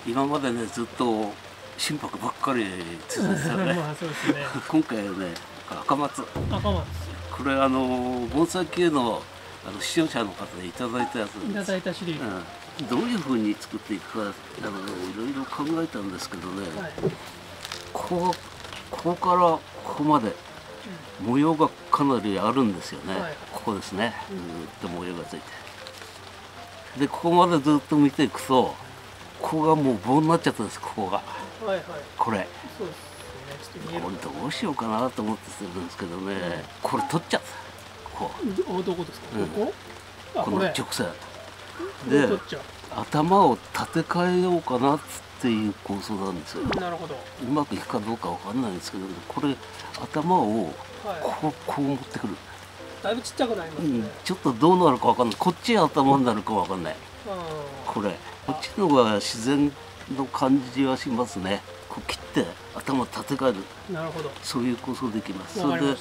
今までねずっと心拍ばっかり続いてたねまあそうですね。 今回はね赤松、 赤松これ盆栽系の視聴者の方でいただいたやついただいたシリーズ。 どういうふうに作っていくかいろいろ考えたんですけどね、 はい。 ここからここまで模様がかなりあるんですよね、 はいここですね、ずっと模様がついて、でここまでずっと見ていくとここがもう棒になっちゃったんです。ここがはいはい。 これそうですね。ちょっと見えるこれどうしようかなと思ってするんですけどね、これ取っちゃったこどこですか。 うんここ？あ、 ここれ。 の直線こでれ取っちゃ頭を立て替えようかなっていう構想なんですよ。 う。なるほど。 うまくいくかどうかわかんないんですけど、これ頭をはい。 こう持ってくる、 だいぶちっちゃくなりますね。 ちょっとどうなるかわかんない。こっちが頭になるかわかんない。これこっちの方が自然の感じはしますね。こう切って頭立て替える、 なるほど。 そういう構想できます。それでわかりました。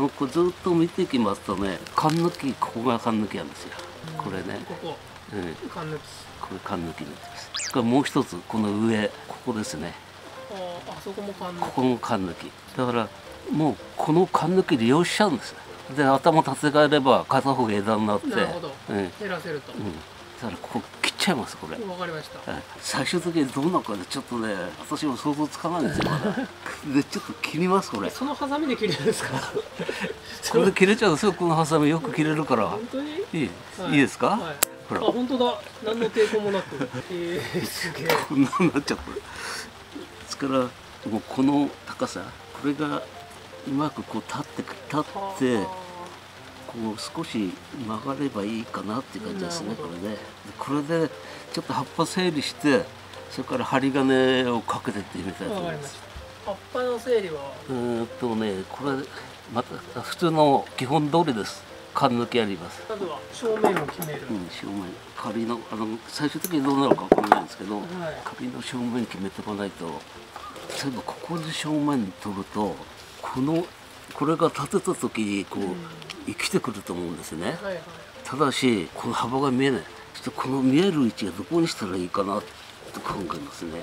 これずっと見ていきますとね、缶抜き、ここが缶抜きなんですよ。これね、 ここ。缶抜き。 これ缶抜きになってます。それからもう一つこの上、ここですね。 あそこも缶抜き。 ここも缶抜き。だからもうこの缶抜き利用しちゃうんです。で頭立て替えれば片方が枝になって、 なるほど。減らせると。 だからここ切っちゃいますこれ。 わかりました。 最終的にどうなるかでちょっとね、私も想像つかないんですよまだ。でちょっと切りますこれ。 そのハサミで切れるんですか。 これで切れちゃうんですよ。このハサミよく切れるから。 本当に？ いいですか？ はい。 ほらあ、本当だ。何の抵抗もなく。すげえ。 こんなになっちゃった。ですからもうこの高さ、これがうまくこう立ってこう少し曲がればいいかなっていう感じですね。これね。これでちょっと葉っぱ整理して、それから針金をかけてってみたいとわ思います。 かりました。葉っぱの整理は。 これまた普通の基本通りです。缶抜きあります。 まずは正面を決める。 正面、仮の最終的にどうなるかわからないんですけど、 はい。 仮の正面決めておかないと、例えばここで正面取るとこれが立てた時にこう、生きてくると思うんですね。 はいはい。 ただしこの幅が見えない。ちょっとこの見える位置がどこにしたらいいかなと考えますね。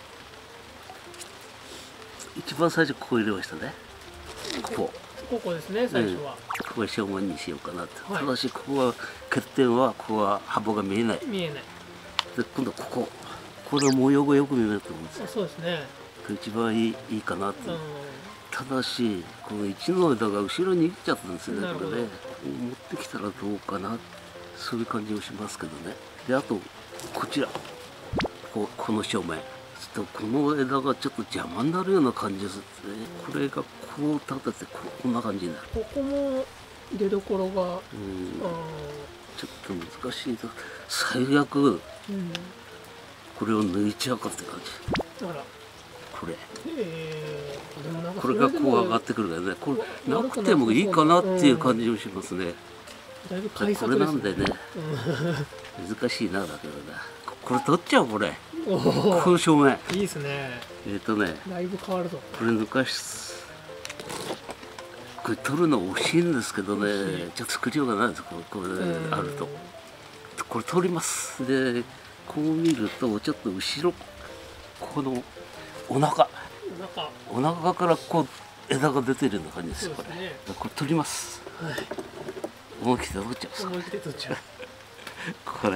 一番最初ここ入れましたね。 ここですね、最初は。 ここは正面にしようかなと。 はい。 ただしここは欠点はここは幅が見えない。 見えない。 で今度この模様がよく見えると思うんですよ。 そうですね。 一番いいかなと。ただしこの一の枝が後ろに行っちゃったんですよね。これね、持ってきたらどうかな、そういう感じをしますけどね。であとこちらこの正面、ちょっとこの枝がちょっと邪魔になるような感じですね。これがこう立ててこんな感じになる。 ここも出どころが、 ちょっと難しいと、最悪、これを抜いちゃうかって感じ。 あら、 これ。 でもなんかこれがこう上がってくるからね。これなくてもいいかなっていう感じもしますね。 だいぶこれなんでね、難しいなだけどな。これ取っちゃうこれ。この正面。 いいですね。だいぶ変わるぞ。 これ抜かし。これ取るの惜しいんですけどね。ちょっと作りようがないです。これあると。これ取ります。で、こう見るとちょっと後ろこのお腹からこう枝が出てるような感じですよ。これ取ります。思い切って取っちゃう。 思い切って取っちゃう。 こ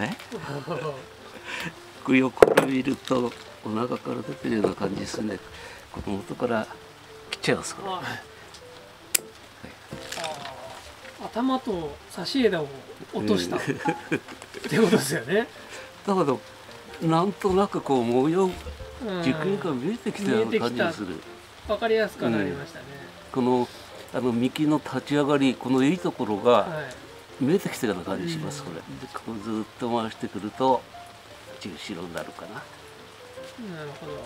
れ横から見るとお腹から出てるような感じですね。この元から切っちゃいます。これ。 頭と差し枝を落としたってことですよね。 だけどなんとなくこう模様軸が見えてきたような感じがする。 わかりやすくなりましたね。 この幹の立ち上がり、このいいところが見えてきたような感じします。これでこうずっと回してくると後ろになるかな。 なるほど。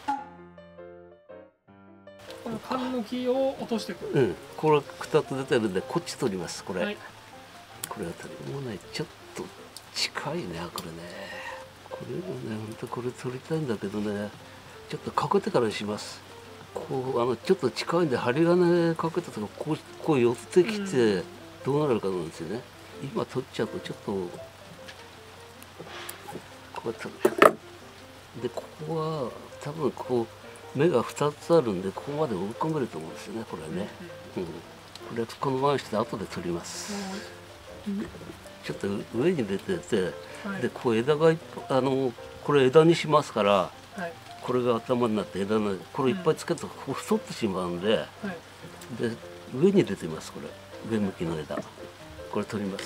この缶抜きを落としてくる。 これ2つ出てるんでこっち取ります。これは取りもうね、ちょっと近いねこれね。これもね、本当これ取りたいんだけどね、ちょっとかけてからにします。こうちょっと近いんで針金かけたとかこう寄ってきてどうなるかなんですよね。今取っちゃうとちょっとこうやってでここは多分こう目が2つあるんでここまで追い込めると思うんですよねこれね、これこのままして後で取ります、ちょっと上に出てて、でこう枝がこれ枝にしますから、これが頭になって枝のこれいっぱいつけるとこう太ってしまうんで、で上に出てますこれ上向きの枝これ取ります、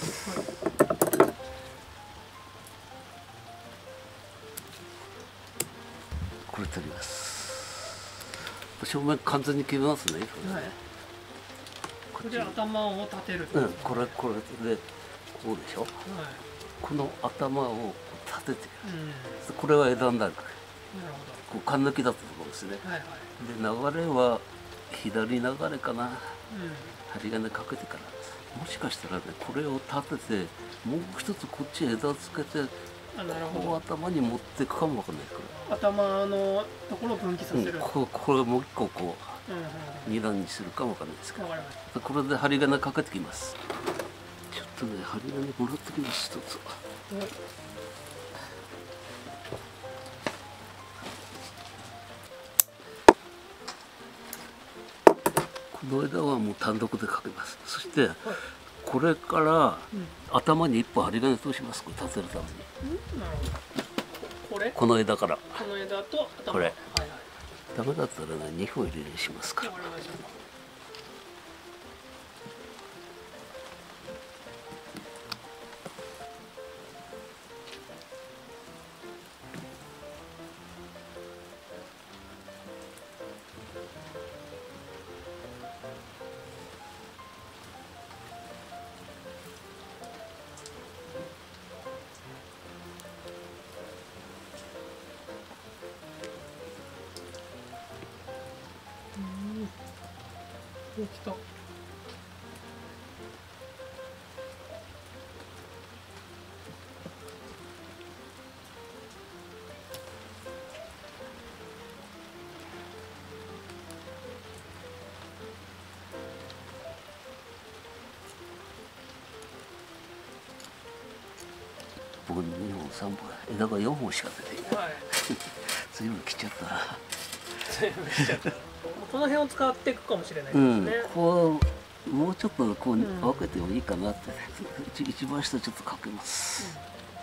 これ取ります。正面完全に決めますね。 これで頭を立てる。 これでこうでしょ。この頭を立てて、これは枝になる。こう勘抜きだったところですね。で流れは左流れかな。針金かけてから。もしかしたらねこれを立ててもう一つこっち枝つけて。こう頭に持っていくかもわかんないこれ。頭のところを分岐させる。 これもう一個こう二段にするかもわかんないですけど。これで針金かけてきます。ちょっとね針金もらってきます一つ。この枝はもう単独でかけます。そして。これから、頭に一本針金通します。これ立てるために。 なるほど。この枝から。 この枝と頭。 これ。ダメだったらね、2本入れにしますから。 来た。 僕2本3本枝が4本しか出ていない。随分切っちゃったな。 随分切っちゃった。この辺を使っていくかもしれないですね。 こうもうちょっとこう分けてもいいかなって、一番下ちょっとかけます。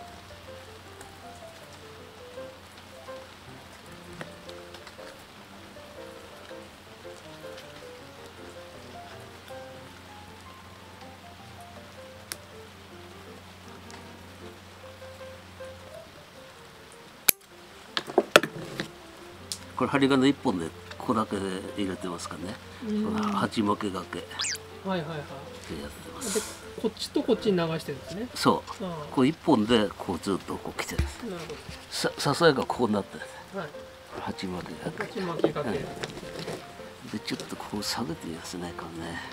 これ針金1本でここだけで入れてますからね。鉢巻きがけ。 はいはいはい。 でやってます。 でこっちとこっちに流してるんですね。 そう。こう1本でこうずっとこう来てる。なるほど。支えがこうなってる。はい。鉢巻きがけ。 鉢巻きがけ。でちょっとこう下げてみますね、これね。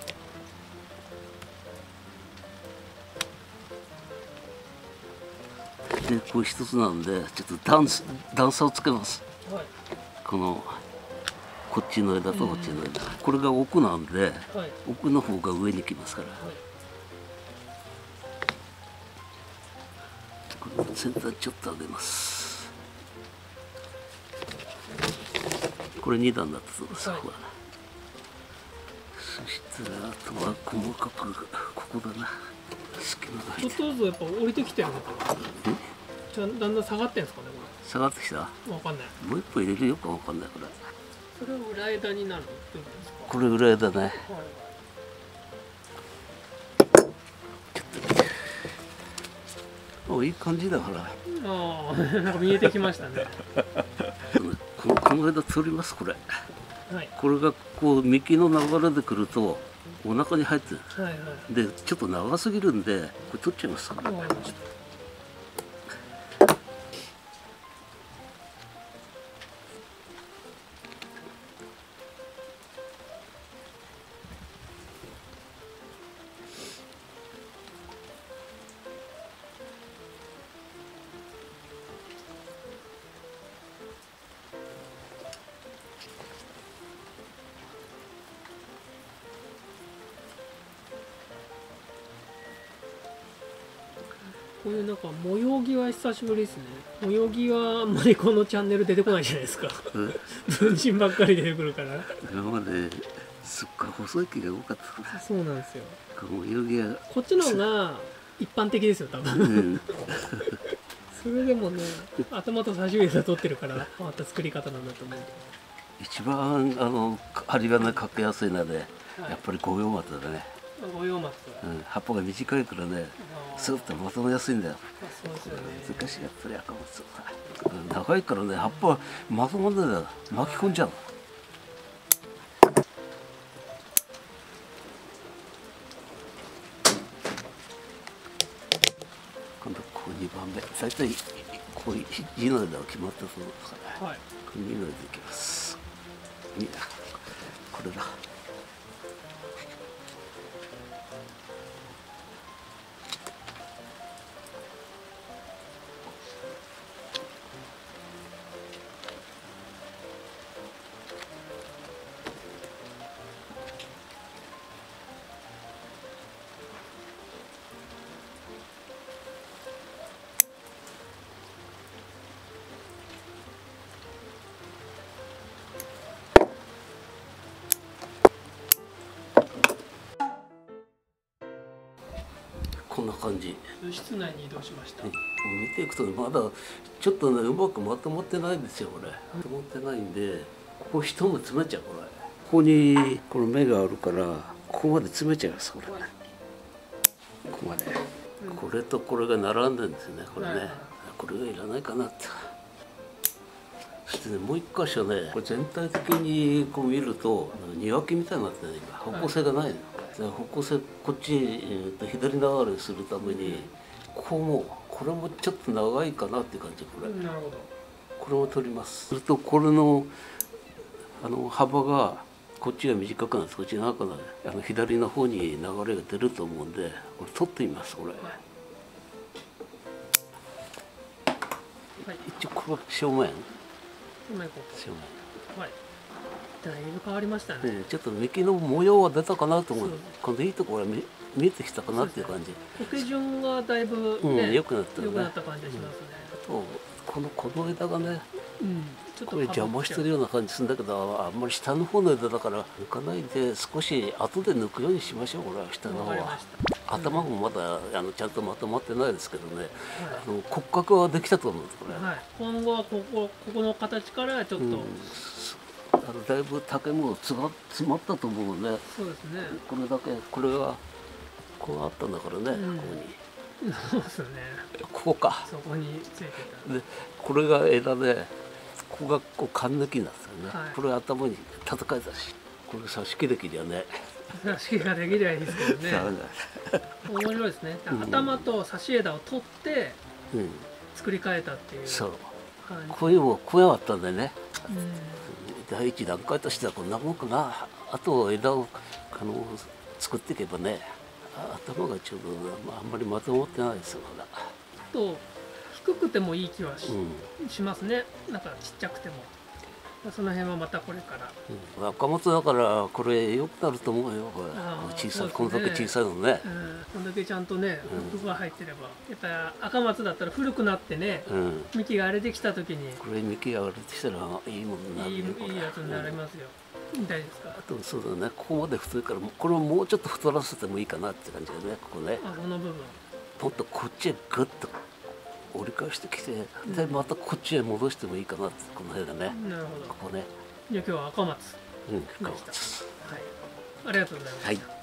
でこれ一つなんでちょっと段差をつけます、このこっちの枝とこっちの枝、これが奥なんで、奥の方が上に来ますから、これ先端ちょっと上げます。これ2段だったそうです、そしたらあとは細かくここだな、隙間が入って。 ちょっとずつやっぱ降りてきてるのかな。だんだん下がってんですかね、これ。 下がってきた。 わかんない。 もう一本入れるよくわかんないこれ。 それは裏枝になる部分ですか。 これ裏枝ね。お、いい感じだから。 ああ、なんか見えてきましたね。 この枝取りますこれ。これがこう幹の流れでくるとお腹に入ってる。でちょっと長すぎるんでこれ取っちゃいます。わかりました。 こういうなんか模様着は久しぶりですね。模様着はあんまりこのチャンネル出てこないじゃないですか。文人ばっかり出てくるから。 今まですっごい細い木が多かったから。 そうなんですよ。 模様着はこっちの方が一般的ですよ多分。 うん、 それでもね、頭と差し枝取ってるから変わった作り方なんだと思う。 一番針金かけやすいので、やっぱり五葉松だね。 五葉松。 葉っぱが短いからね、スーッとまとめやすいんだよ。 そうですよね。 難しいやっぱり赤松は長いからね、葉っぱまとまんないんだよ、巻き込んじゃう。今度こう2番目、大体こう2の枝は決まったと思うんですから、はい、2の枝いきます。2だ、これだ。こんな感じ。 室内に移動しました。 見ていくとまだちょっとねうまくまとまってないんですよこれ。まとまってないんで、ここ一目詰めちゃうこれ。ここにこの目があるからここまで詰めちゃいますこれ。ここまで。これとこれが並んでるんですよねこれね。これがいらないかなって。そしてねもう一箇所ね、これ全体的にこう見ると庭木みたいになってね今方向性がないの。方向性こっち、左流れするためにこれもちょっと長いかなっていう感じ。これなるほど。これも取ります。するとこれの幅がこっちが短くなってこっちが長くなる。左の方に流れが出ると思うんでこれ取ってみますこれ。はい、一応これは正面。正面。はい。だいぶ変わりましたね。ちょっと幹の模様は出たかなと思う。このいいところが見えてきたかなっていう感じ。 苔順がだいぶね、 良くなったね。良くなった感じがしますね。 あとこの枝がね、これ邪魔してるような感じするんだけど、あんまり下の方の枝だから抜かないで少し後で抜くようにしましょう。これは下の方は。頭もまだちゃんとまとまってないですけどね。骨格はできたと思うんですこれ。 今後はここの形からちょっと。 だいぶ竹も詰まったと思うね。そうですね。これだけこれがこうあったんだからね、ここに。そうですね。 ここか。 そこについてた。 で、これが枝で、ここがこう缶抜きなんですよね。これ頭に叩かれたし、これ挿し木できりゃね。 挿し木ができりゃいいですけどね。面白いですね。頭と挿し枝を取って作り変えたっていう。そう。こういうもこうあったんでね。第一段階としてはこんなもんかな。あと枝を作っていけばね、頭がちょうどあんまりまとまってないですよまだ。と低くてもいい気はしますね。なんかちっちゃくても。その辺はまたこれから。赤松だからこれ良くなると思うよ。これ小さい、こんだけ小さいのね。こんだけちゃんとね服が入ってれば。やっぱり赤松だったら古くなってね、幹が荒れてきた時に。これ幹が荒れてきたらいいものになる。いいやつになりますよ。大丈夫ですか。あとそうだね、ここまで太いからこれをもうちょっと太らせてもいいかなって感じだね。ここね。この部分。もっとこっちへグッと折り返してきて、でまたこっちへ戻してもいいかなって、この辺がね。なるほど。ここね。じゃあ今日は赤松。赤松。はい。ありがとうございます。はい。